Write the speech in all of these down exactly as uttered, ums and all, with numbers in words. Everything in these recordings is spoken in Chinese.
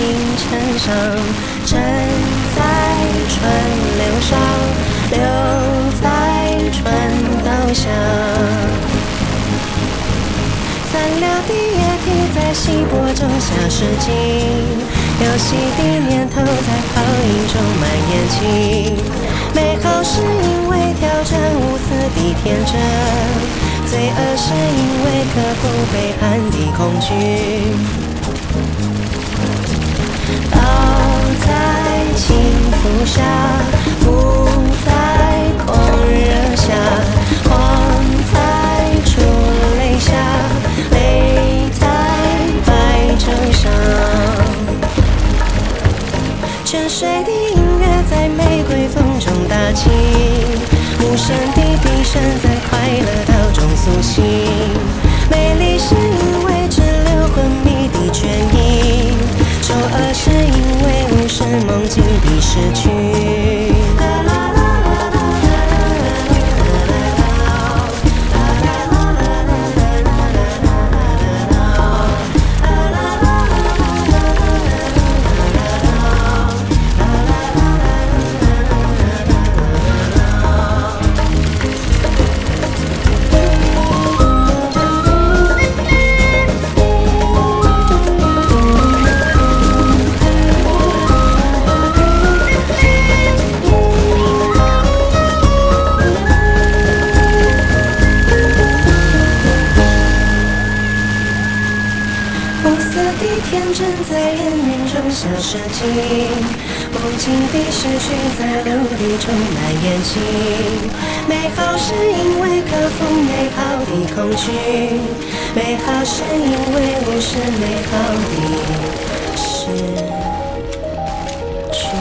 尘上，沉在川流上，留在川道下。残留的液体在稀薄中消失尽，游戏的念头在泡影中蔓延起。美好是因为挑战无私的天真，罪恶是因为克服背叛的恐惧。刀在轻拂下，伏在狂热下，狂在出泪下，泪在白昼上。泉水的音乐在玫瑰风中打起，无声的笛声在快乐岛中苏醒。美丽是因为只留昏迷的倦意，丑恶是因为无视梦境的失去。天真在烟云中消失尽，梦境的失去在陆地中蔓延起。美好是因为克服美好的恐惧，美好是因为无视美好的失去。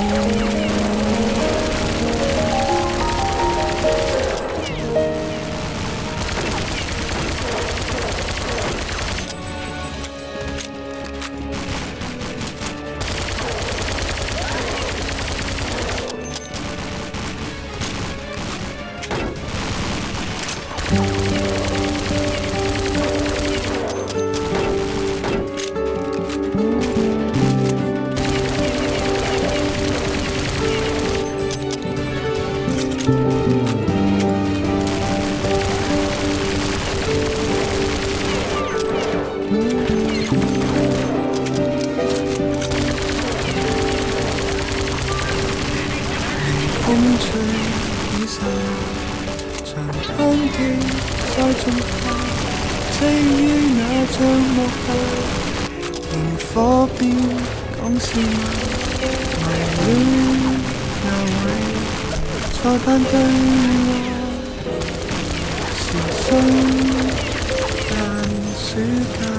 風吹已散落，長灘記在盡頭，棲於那帳幕後，螢火邊講笑迷戀那位在班對我，時sun但暑假，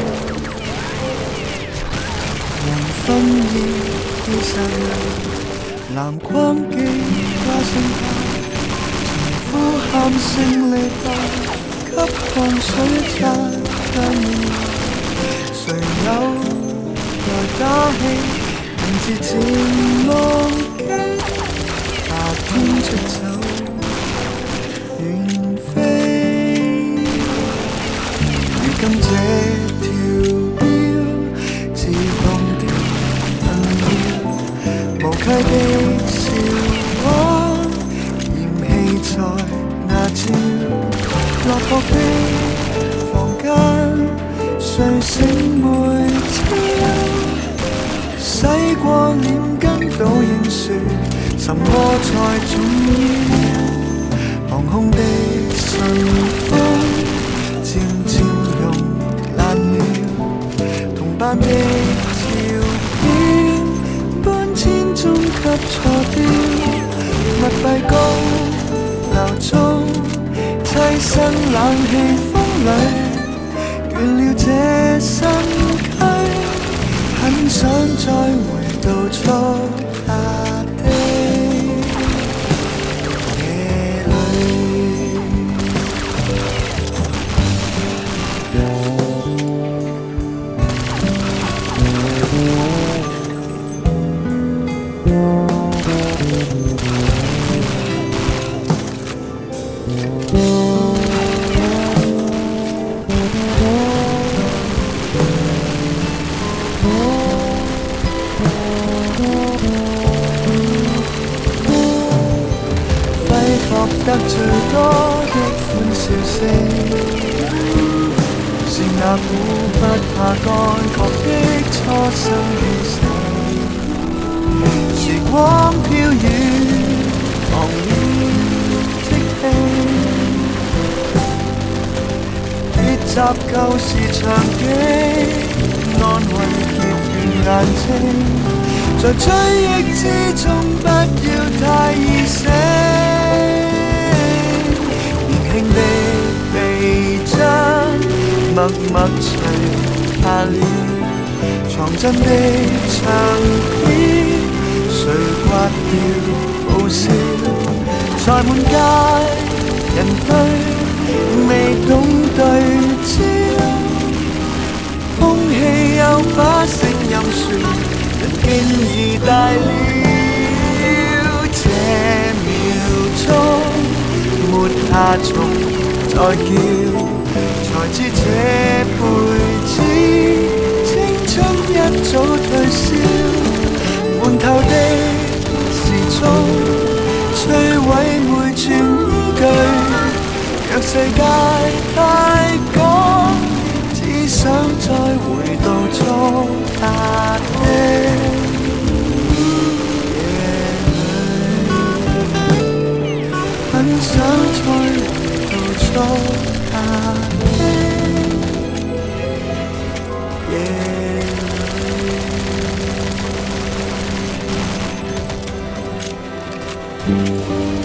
黃昏已已散落。藍光機加聲炮，情呼喊勝利吧，給汗水擦亮面貌。誰有來打氣，名字漸忘記。夏天出走，遠飛。如今這條標，自動地困擾，無稽的。落魄的房間，睡醒每朝，洗過臉跟倒影說，什麼才重要？航空的順風漸漸融爛了，同班的照片搬遷中給錯掉，密閉高樓中。棲身冷氣風裏，倦了這身軀，很想再回到初夏的夜裏。 得最多的歡笑聲，是那股不怕乾涸的初生氣息。時光飄遠，昂然即興，結集舊時場景，安慰結倦眼睛。在追憶之中，不要太易醒。年輕的臂章，默默除下了藏真的唱片，誰刮掉傲笑？在滿街人堆，未懂對焦，空氣有把聲音說。經已大了，這秒鐘沒下蟲再叫，才知這輩子青春一早退燒。換頭的時鐘摧毀每寸依據，若世界太趕，只想再回到初夏的。很想再回到初夏的夜裏。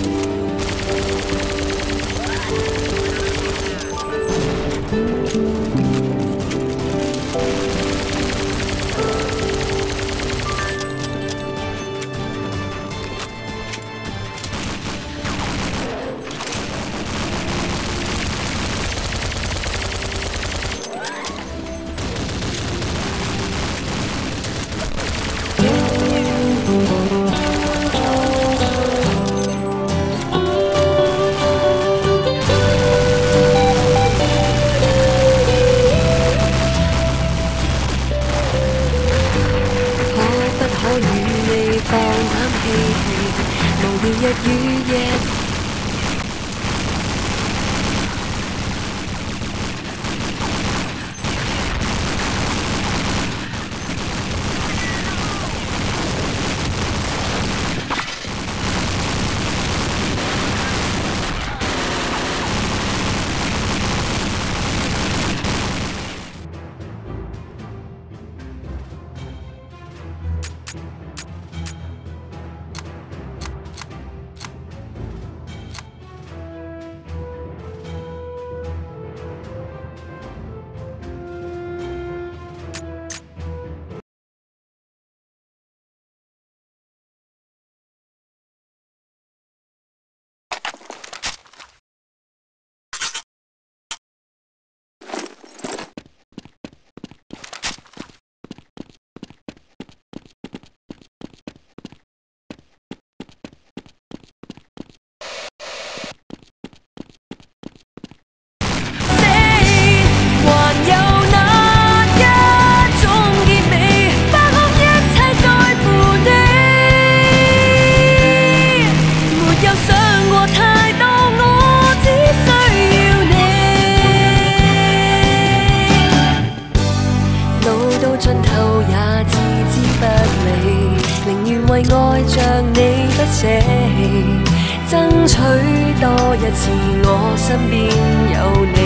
爭取多一次，我身邊有你，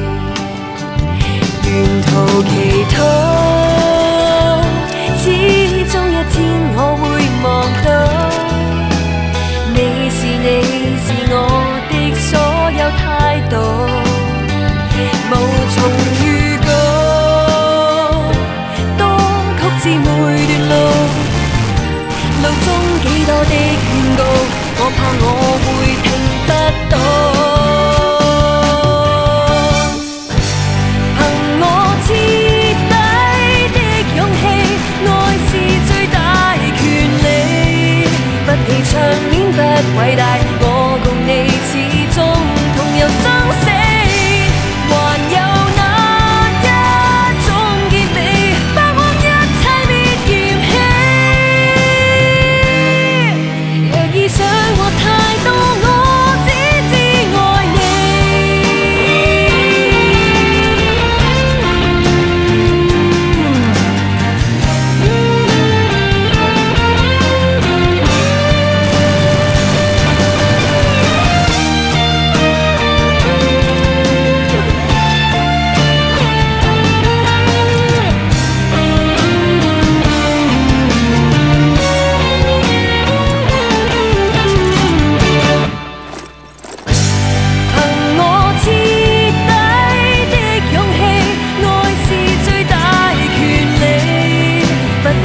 沿途祈禱，始終一天我會望到，你是你是我的所有態度，無從預告，多曲折每段路，路中幾多的勸告。我怕我會聽不到，憑我徹底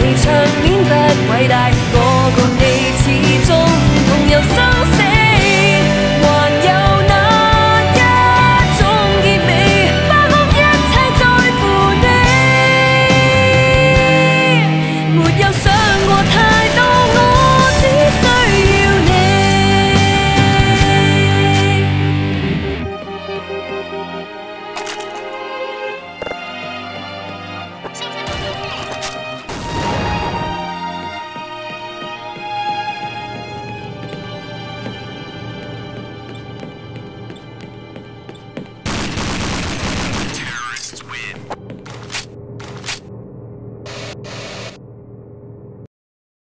場面不偉大，我共你始終同遊生死，還有那一種結尾，把哭一切在乎你，沒有想過他。